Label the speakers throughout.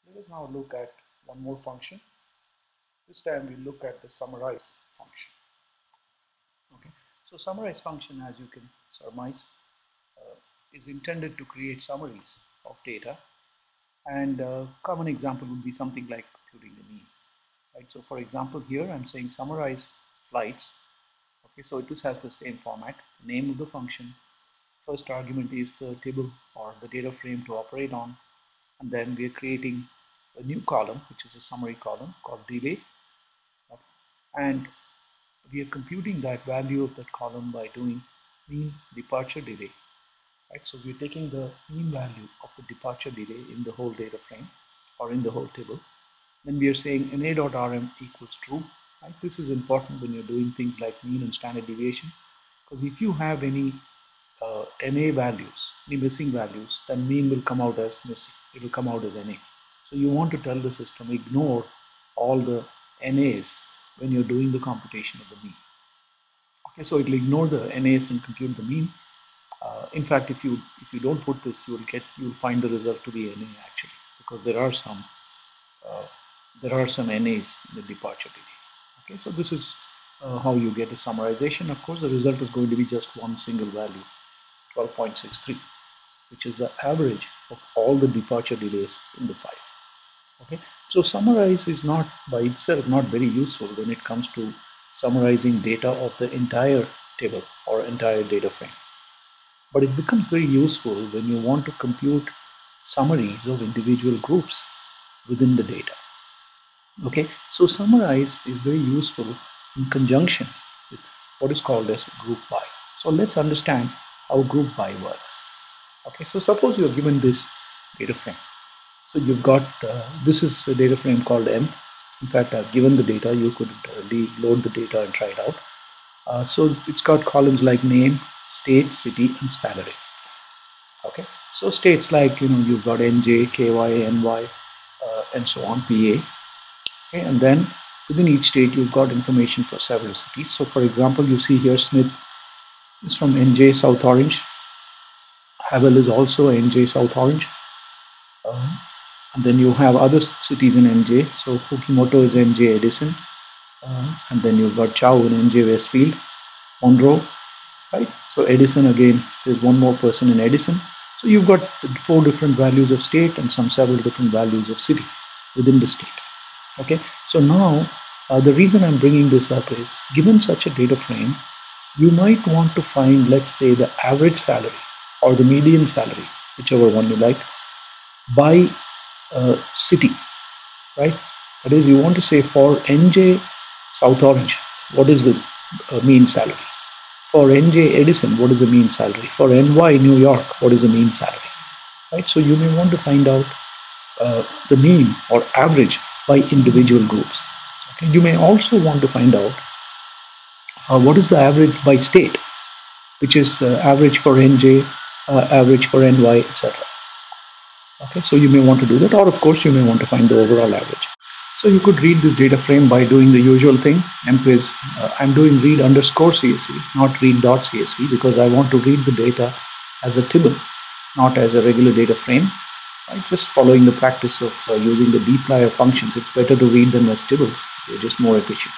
Speaker 1: Let us now look at one more function. This time we look at the summarize function. Okay, so summarize function, as you can surmise, is intended to create summaries of data, and a common example would be something like computing the mean. Right? So for example, here I'm saying summarize flights. Okay, so this has the same format. Name of the function. First argument is the table or the data frame to operate on, and then we are creating a new column, which is a summary column called delay, and we are computing that value of that column by doing mean departure delay. Right? So we're taking the mean value of the departure delay in the whole data frame or in the whole table. Then we are saying na.rm equals true. Right? This is important when you're doing things like mean and standard deviation, because if you have any na values, any missing values, then mean will come out as missing. It will come out as na. So you want to tell the system ignore all the nas when you're doing the computation of the mean. Okay, so it will ignore the nas and compute the mean. In fact, if you don't put this, you'll find the result to be na actually, because there are some nas in the departure delay. Okay, so this is how you get a summarization. Of course, the result is going to be just one single value, 12.63, which is the average of all the departure delays in the file. Okay, so summarize is not by itself not very useful when it comes to summarizing data of the entire table or entire data frame. But it becomes very useful when you want to compute summaries of individual groups within the data. Okay, so summarize is very useful in conjunction with what is called as group by. So let's understand how group by works. Okay, so suppose you are given this data frame. So you've got, this is a data frame called M. In fact, I've given the data, you could load the data and try it out. So it's got columns like name, state, city, and salary. Okay, so states like, you've got NJ, KY, NY, and so on, PA. Okay, and then within each state, you've got information for several cities. So for example, you see here Smith is from NJ, South Orange. Havel is also NJ, South Orange. And then you have other cities in NJ. So Fukimoto is NJ, Edison. And then you've got Chow in NJ, Westfield. Monroe, right? So Edison, again, there's one more person in Edison. So you've got 4 different values of state and several different values of city within the state. Okay, so now the reason I'm bringing this up is, given such a data frame, you might want to find, let's say, the average salary or the median salary, whichever one you like, by city, right? That is, you want to say for NJ South Orange, what is the mean salary? For NJ Edison, what is the mean salary? For NY New York, what is the mean salary? Right? So you may want to find out the mean or average by individual groups. Okay? You may also want to find out what is the average by state, which is average for NJ, average for NY, etc. Okay, so you may want to do that, or of course you may want to find the overall average. So you could read this data frame by doing the usual thing. MPIS, I'm doing read_CSV, not read.csv, because I want to read the data as a table, not as a regular data frame. Right? Just following the practice of using the dplyr functions, it's better to read them as tables. They're just more efficient.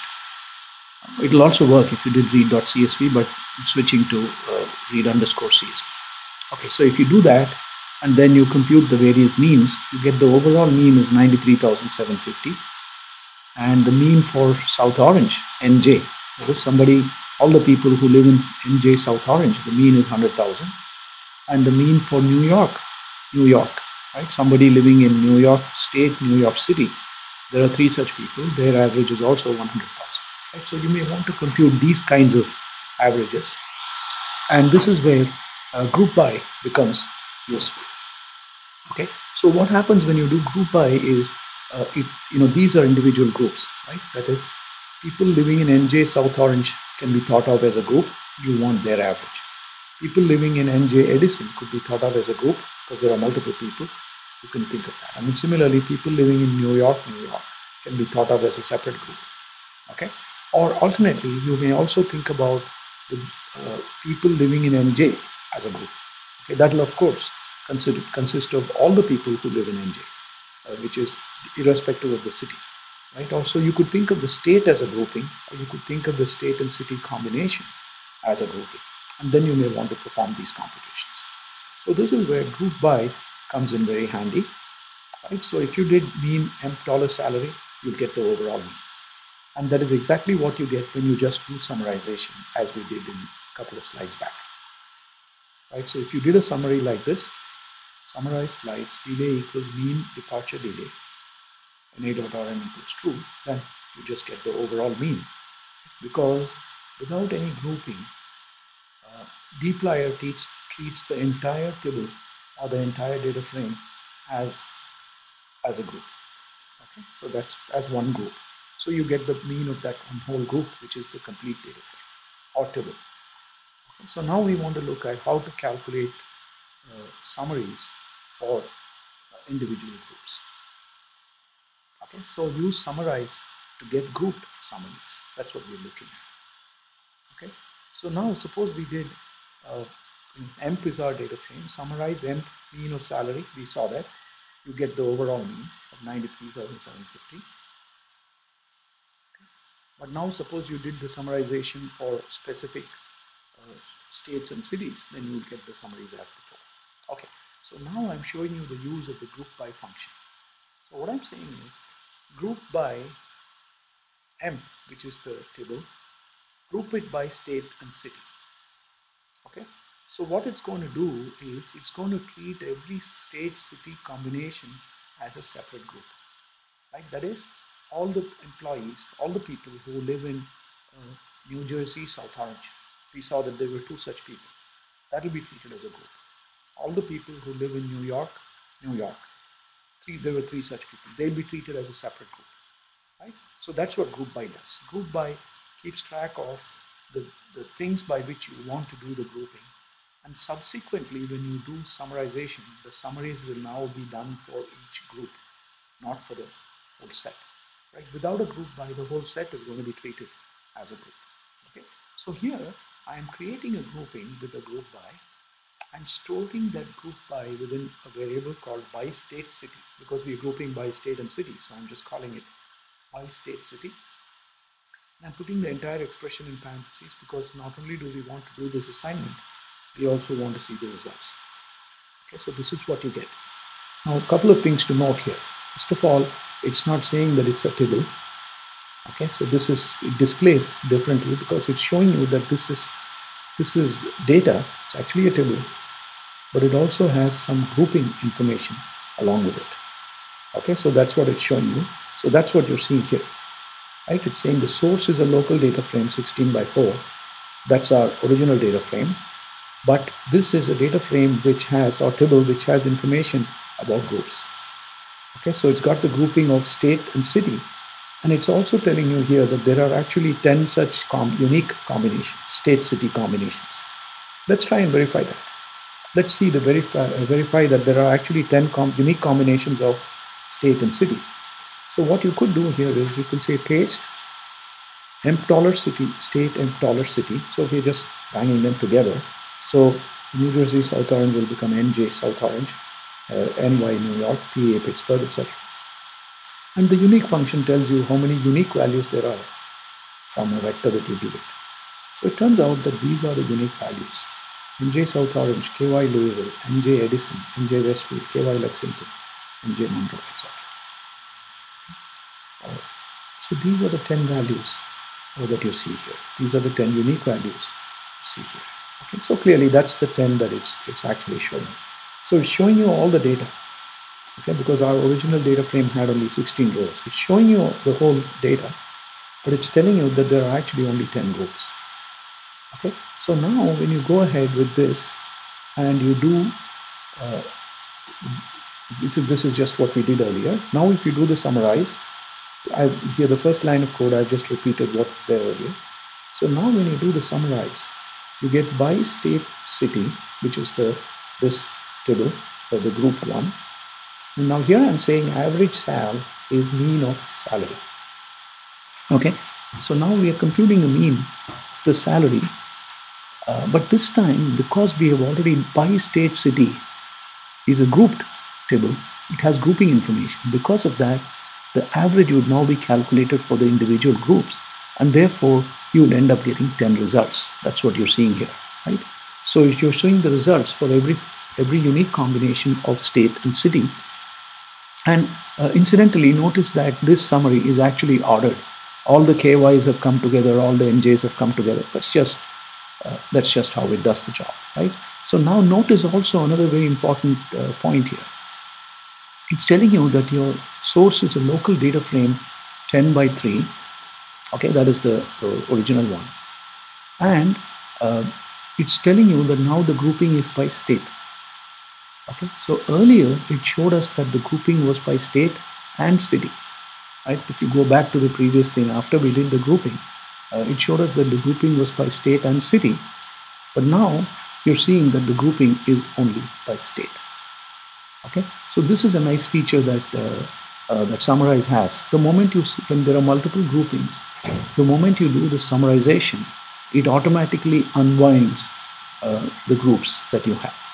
Speaker 1: It'll also work if you did read.csv, but I'm switching to read_CSV. Okay, so if you do that, and then you compute the various means, you get the overall mean is 93,750. And the mean for South Orange, NJ, that is all the people who live in NJ South Orange, the mean is 100,000. And the mean for New York, right? Somebody living in New York State, New York City, there are 3 such people, their average is also 100,000. Right? So you may want to compute these kinds of averages. And this is where group by becomes useful. Okay, so what happens when you do group by is, these are individual groups, right? That is, people living in NJ South Orange can be thought of as a group. You want their average. People living in NJ Edison could be thought of as a group because there are multiple people. You can think of that. I mean, similarly, people living in New York can be thought of as a separate group. Okay, or alternately, you may also think about the people living in NJ as a group. Okay, that will of course consist of all the people who live in NJ. which is irrespective of the city, right? Also, you could think of the state as a grouping, or you could think of the state and city combination as a grouping, and then you may want to perform these computations. So this is where group by comes in very handy, right? So if you did mean $M salary, you'll get the overall mean. And that is exactly what you get when you just do summarization, as we did in a couple of slides back, right? So if you did a summary like this, summarize flights, delay equals mean departure delay, and A dot RM equals true, then you just get the overall mean. Because without any grouping, dplyr treats the entire table or the entire data frame as a group. Okay, so that's as one group. So you get the mean of that one whole group, which is the complete data frame or table. Okay, so now we want to look at how to calculate summaries for individual groups. Okay, so use summarize to get grouped summaries. That's what we're looking at. Okay, so now suppose we did EMP is our data frame. Summarize EMP mean of salary. We saw that. You get the overall mean of 93,750. Okay. But now suppose you did the summarization for specific states and cities, then you will get the summaries as before. Okay, so now I'm showing you the use of the group by function. So what I'm saying is group by EMP, which is the table, group it by state and city. Okay, so what it's going to do is it's going to treat every state city combination as a separate group, right? That is, all the employees, all the people who live in New Jersey, South Orange. We saw that there were 2 such people. That will be treated as a group. All the people who live in New York, there were 3 such people. They'll be treated as a separate group, right? So that's what group by does. Group by keeps track of the things by which you want to do the grouping. And subsequently, when you do summarization, the summaries will now be done for each group, not for the whole set, right? Without a group by, the whole set is going to be treated as a group. Okay, so here I am creating a grouping with a group by and storing that group by within a variable called by state city, because we are grouping by state and city. So I'm just calling it by state city. And I'm putting the entire expression in parentheses, because not only do we want to do this assignment, we also want to see the results. Okay, so this is what you get. Now, a couple of things to note here. First of all, it's not saying that it's a table. Okay, so it displays differently because it's showing you that this is data. It's actually a table, but it also has some grouping information along with it. Okay, so that's what it's showing you. So that's what you're seeing here, right? It's saying the source is a local data frame 16 by 4. That's our original data frame. But this is a data frame which has, or table, which has information about groups. Okay, so it's got the grouping of state and city. And it's also telling you here that there are actually 10 such unique combinations, state-city combinations. Let's try and verify that. Let's see verify that there are actually 10 unique combinations of state and city. So what you could do here is you could say paste $city, state $city. So we're just banging them together. So New Jersey South Orange will become NJ South Orange, NY New York, PA Pittsburgh, etc. And the unique function tells you how many unique values there are from a vector that you give it. So it turns out that these are the unique values. NJ South Orange, KY Louisville, NJ Edison, NJ Westfield, KY Lexington, NJ Monroe, etc. So these are the 10 values that you see here. These are the 10 unique values you see here. Okay, so clearly that's the 10 that it's actually showing you. So it's showing you all the data. Okay, because our original data frame had only 16 rows. It's showing you the whole data, but it's telling you that there are actually only 10 groups. Okay, so now when you go ahead with this and you do, this is just what we did earlier. Now if you do the summarize, here the first line of code, I've just repeated what was there earlier. So now when you do the summarize, you get by state city, which is this table for the group 1. And now here I'm saying average sal is mean of salary. Okay, so now we are computing the mean of the salary, but this time, because we have already by state city is a grouped table, it has grouping information. Because of that, the average would now be calculated for the individual groups, and therefore you will end up getting 10 results. That's what you're seeing here, right? So if you're showing the results for every unique combination of state and city. And incidentally, notice that this summary is actually ordered. All the KYs have come together, all the NJs have come together. That's just how it does the job, right? So now notice also another very important point here. It's telling you that your source is a local data frame 10 by 3. Okay, that is the original one. And it's telling you that now the grouping is by state. Okay, so earlier it showed us that the grouping was by state and city, right? If you go back to the previous thing, after we did the grouping, it showed us that the grouping was by state and city. But now you're seeing that the grouping is only by state. Okay, so this is a nice feature that that Summarize has. The moment when there are multiple groupings, the moment you do the summarization, it automatically unwinds the groups that you have.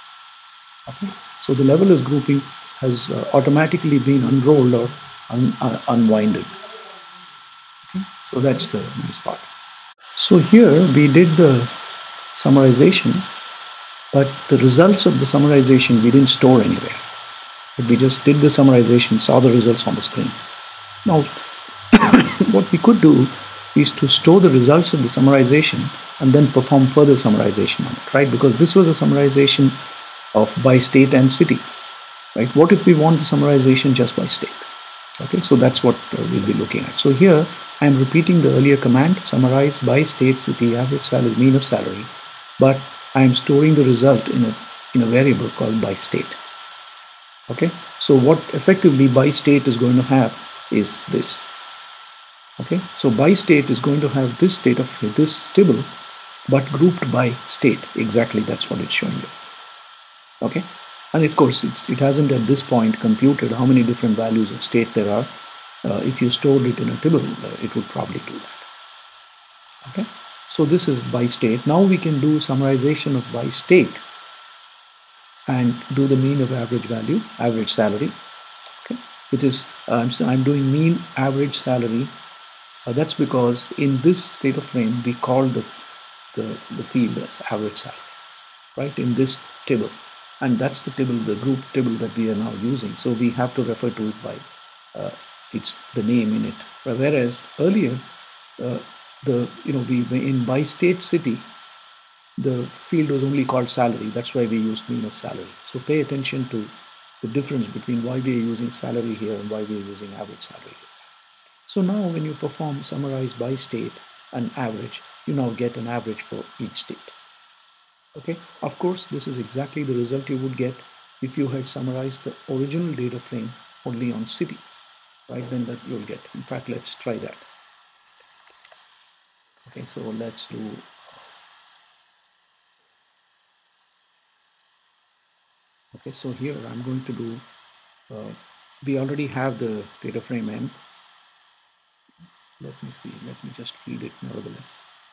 Speaker 1: Okay, so the levelers grouping has automatically been unrolled or unwinded. Okay, so that's the nice part. So here we did the summarization, but the results of the summarization we didn't store anywhere. But we just did the summarization, saw the results on the screen. Now, what we could do is to store the results of the summarization and then perform further summarization on it, right? Because this was a summarization of by state and city, right? What if we want the summarization just by state? Okay, so that's what we'll be looking at. So here I am repeating the earlier command, summarize by state, city, average salary, mean of salary, but I am storing the result in a variable called by state. Okay, so what effectively by state is going to have is this. Okay, so by state is going to have this state of this table, but grouped by state. Exactly, that's what it's showing you. Okay, and of course it hasn't at this point computed how many different values of state there are. If you stored it in a table, it would probably do that. Okay, so this is by state. Now we can do summarization of by state and do the mean of average value, average salary. Okay, which is I'm doing mean average salary. That's because in this data frame we call the field as average salary, right, in this table, and that's the table, the group table that we are now using. So we have to refer to it by it's the name in it. Whereas earlier, in by state city, the field was only called salary. That's why we used mean of salary. So pay attention to the difference between why we are using salary here and why we are using average salary here. So now when you perform summarize by state and average, you now get an average for each state. Okay, of course, this is exactly the result you would get if you had summarized the original data frame only on city, right? Then that you'll get. In fact, let's try that. Okay, so let's do. Okay, so here I'm going to do. We already have the data frame M. Let me see. Let me just read it nevertheless.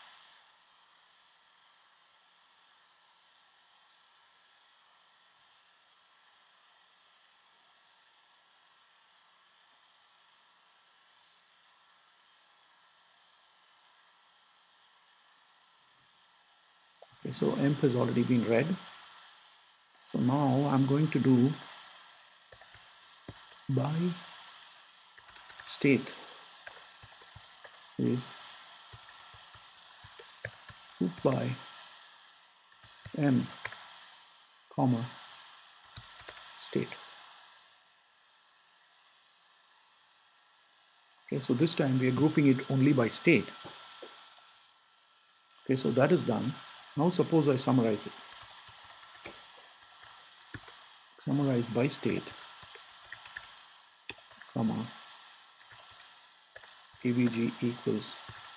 Speaker 1: Okay, so emp has already been read. So now I'm going to do by state is group by m comma state. Okay, so this time we are grouping it only by state. Okay, so that is done. Now suppose I summarize it. Summarize by state, comma, AVG equals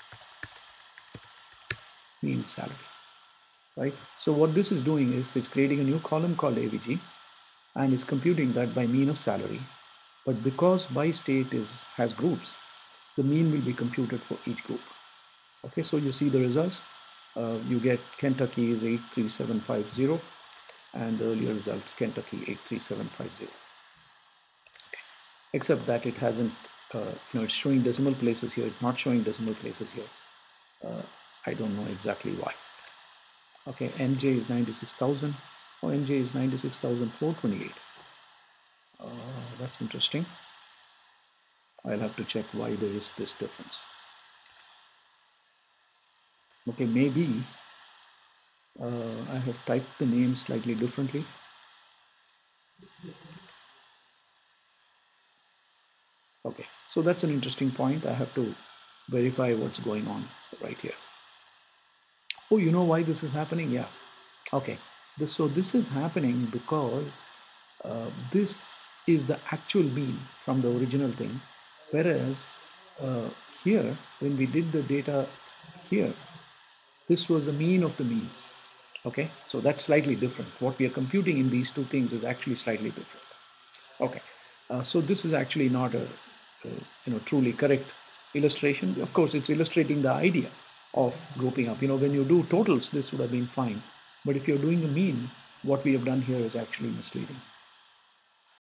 Speaker 1: mean salary, right? So what this is doing is it's creating a new column called AVG and is computing that by mean of salary. But because by state has groups, the mean will be computed for each group. Okay, so you see the results. You get Kentucky is 83750 and the earlier result Kentucky 83750. except that it hasn't, it's showing decimal places here, it's not showing decimal places here. I don't know exactly why. Okay, NJ is 96,000. Oh, NJ is 96,428. That's interesting. I'll have to check why there is this difference. Okay, maybe I have typed the name slightly differently. Okay, so that's an interesting point. I have to verify what's going on right here. Oh, you know why this is happening? Yeah. Okay. This is happening because this is the actual mean from the original thing, whereas here, when we did the data here, this was the mean of the means. Okay, so that's slightly different. What we are computing in these two things is actually slightly different. Okay, so this is actually not a, truly correct illustration. Of course, it's illustrating the idea of grouping up. When you do totals, this would have been fine. But if you're doing a mean, what we have done here is actually misleading.